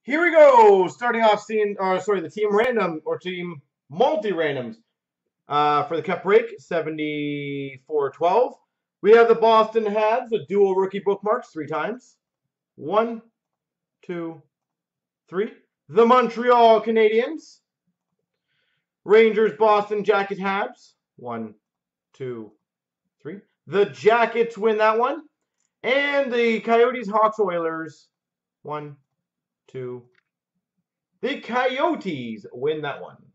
Here we go. Starting off seeing, the team random or team multi-randoms for the Cup break, 74-12. We have the Boston Habs, the dual rookie bookmarks 3 times. 1, 2, 3. The Montreal Canadiens. Rangers, Boston Jacket Habs. 1, 2, 3. The Jackets win that one. And the Coyotes, Hawks, Oilers. 1, 2. The Coyotes win that one.